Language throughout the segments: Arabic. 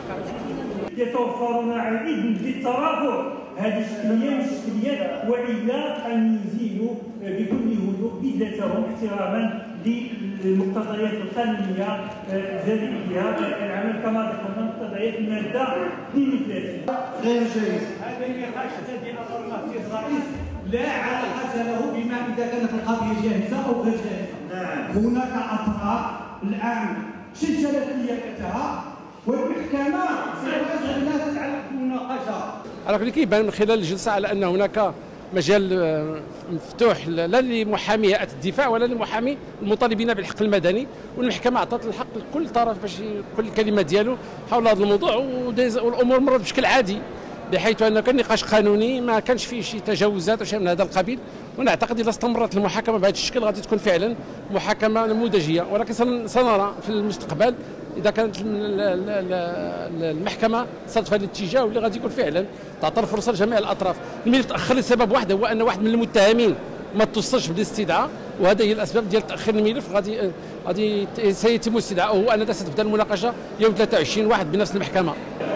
يتوفرون على الاذن بالترافع هذه الشكليه والشكليات، والا ان يزيلوا بكل هدوء بدلتهم احتراما للمقتضيات القانونيه الجزائريه العمل كما ذكرنا مقتضيات الماده 32. غير جيد. هذا النقاش الذي اثرنا فيه الرئيس لا علاقه له بما اذا كانت القضيه جاهزه او غير جاهزه. هناك اطراف الان سلسله نيابتها والمحكمه لا تتعلق بالمناقشه. اللي كيبان من خلال الجلسه على ان هناك مجال مفتوح لا لمحامي هيئه الدفاع ولا لمحامي المطالبين بالحق المدني، والمحكمه اعطت الحق لكل طرف باش يقول الكلمه ديالو حول هذا الموضوع، والامور مرت بشكل عادي، بحيث ان كان نقاش قانوني ما كانش فيه شي تجاوزات وشيء من هذا القبيل. ونعتقد اذا استمرت المحاكمه بهذا الشكل غادي تكون فعلا محاكمه نموذجيه، ولكن سنرى في المستقبل اذا كانت المحكمه صادفه الاتجاه واللي غادي يكون فعلا تعطى الفرصه لجميع الاطراف. الملف تاخر لسبب واحد، هو ان واحد من المتهمين ما توصلش بالاستدعاء، وهذا هي الاسباب ديال تاخير الملف. غادي سيتم استدعاؤه، وان ستبدا المناقشه يوم 23/1 بنفس المحكمه.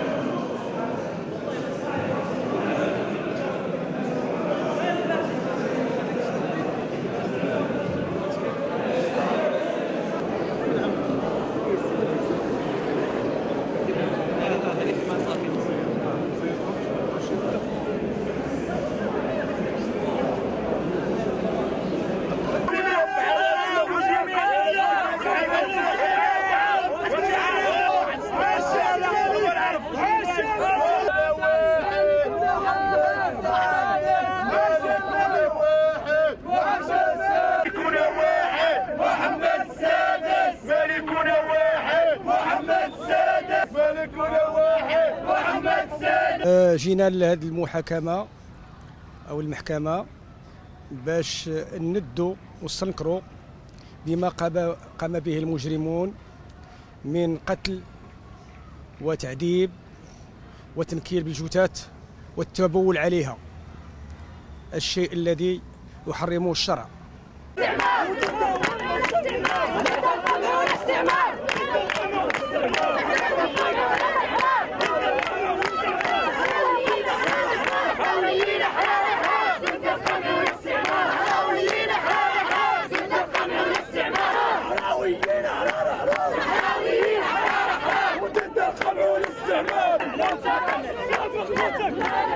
جينا لهذه المحاكمة أو المحكمة باش ندوا ونستنكروا بما قام به المجرمون من قتل وتعذيب وتنكيل بالجثث والتبول عليها، الشيء الذي يحرمه الشرع. لا